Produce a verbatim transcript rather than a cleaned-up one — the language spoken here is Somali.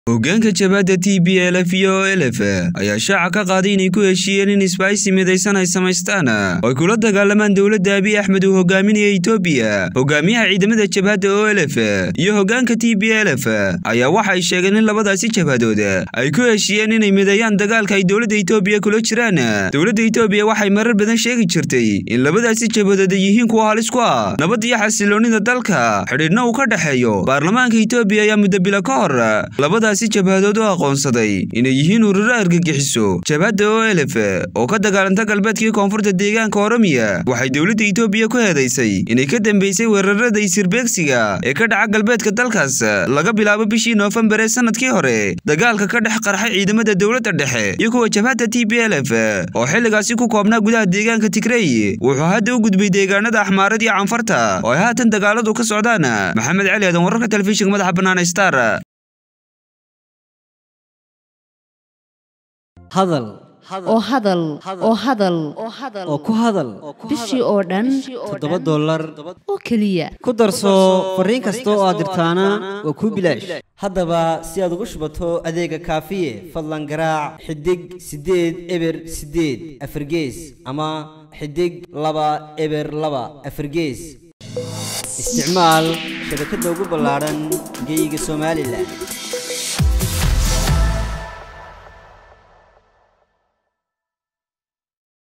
hoggaanka jabhadda T P L F iyo O L F ayaa shaaca ka qaaday inay ku heshiiyeen in isbahaysi midaysan ay samaystaan oo ay kula dagaalamaan dowladda Abiy Ahmed uu hogaaminayo Itoobiya. Hogaamiyaha ciidamada jabhadda O L F iyo hoggaanka T P L F ayaa waxa ay sheegeen in labadaasi jabhadood ay ku heshiiyeen inay mideeyaan dagaalka ay dowladda Itoobiya kula jiraan. Dowladda Itoobiya waxay marar badan sheegi jirtay in labadaasi jabhadood yihiin kuwa halis ku ah nabad iyo xasiloonida dalka. Xiriirna uu ka dhaxeeyo baarlamaanka Itoobiya ayaa muddo bil ka hor labadaasi jabhadood oo aqoonsaday inay yihiin ururo argagixiso. Jabhadda O L F oo ka dagaalanta galbeedkii koonfurta deegaanka Oromiya waxay dowladda Itoobiya ku heedaysay inay ka dambeysay weerarada isirbeegsiga ee ka dhaca galbeedka dalkaas laga bilaabo bishii Noofambar ee sanadkii hore. Dagaalka ka dhex qarxay ciidamada dowladda dhexe iyo kuwa jabhadda T P L F oo xilligaasi ku koobnaa gudaha deegaanka Tigray wuxuu hadda u gudbay deegaanada Axmaarada iyo Canfarta oo ay haatan dagaaladu ka socdaan. Maxamed Cali Aadan, wararka telefishinka madaxa bannaan Star. hadal oo hadal oo hadal oo ku hadal bishii oo dhan toddoba dollar oo kaliya ku darso fariin kasta oo aad dirtaana waa ku bilaash. haddaba si aad ugu shubato adeega kaafiye fadlan garaac xidig sideed eber sideed afargees ama xidig laba eber laba afargees. isticmaal shabakadda ugu ballaaran geyga Soomaaliland.